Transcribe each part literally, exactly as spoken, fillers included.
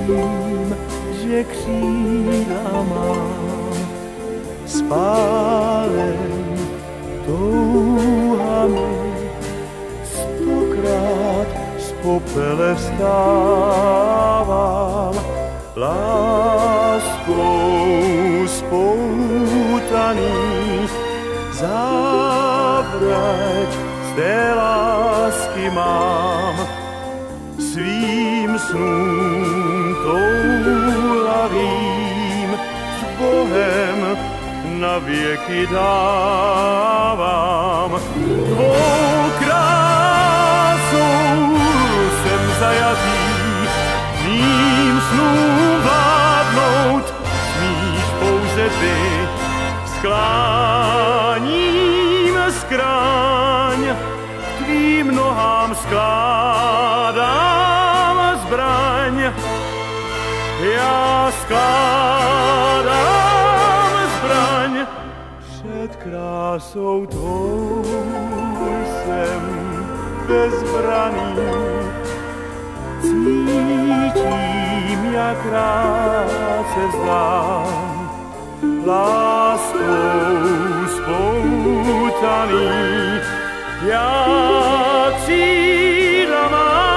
vím, že křídla mám, spálen touhami, stokrát z popele vstávám, láskou spoutaný, závrať z té lásky mám, svým snům toulavým s Bohem na věky dávám. Tvou krásou jsem zajatý, mým snům vládnout smíš pouze ty. Skláním skráň, k tvým nohám skládám zbraň. Já skládám zbraň, před krásou tvou jsem bezbraný. Cítím, jak rád se vzdám, láskou spoutaný, já křídla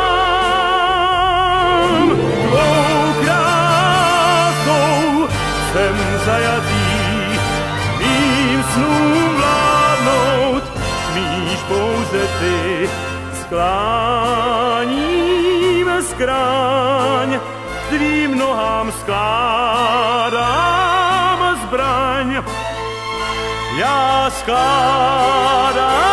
mám. Tvou krásou jsem zajatý, mým snům vládnout smíš pouze ty. Skláním skráň, tvým nohám skládám zbraň. Já skládám